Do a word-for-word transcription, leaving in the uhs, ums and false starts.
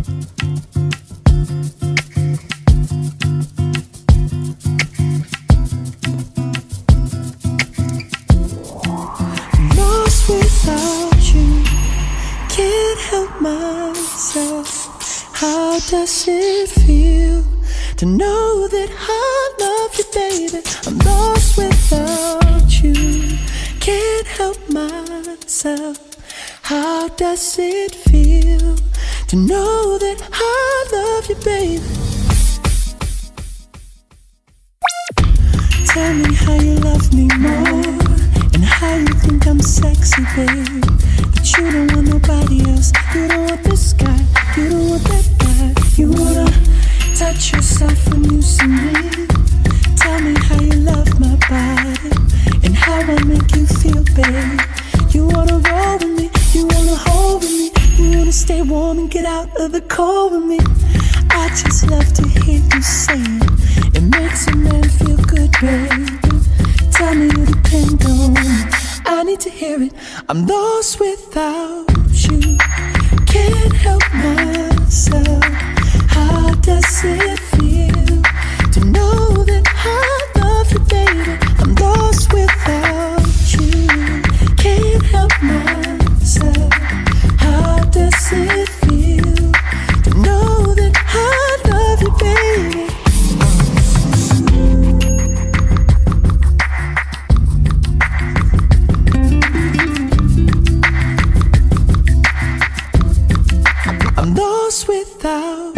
Lost without you, can't help myself. How does it feel to know that I love you, baby? I'm lost without you, can't help myself. How does it feel to know that I love you, baby? Tell me how you love me more, and how you think I'm sexy, babe. That you don't want nobody else, you don't want this guy, you don't want that guy. You wanna touch yourself when you see me. Tell me how you love my body, and how I make you feel, babe. You wanna roll with me, you wanna hold with me, you wanna stay warm and get out of the cold with me. I just love to hear you say it, it makes a man feel good, baby. Tell me you depend on me, I need to hear it. I'm lost without you, can't help myself. How does it feel to know that I love you, baby? I'm lost without you, can't help myself. How does it feel to know that I love you, baby? I'm lost without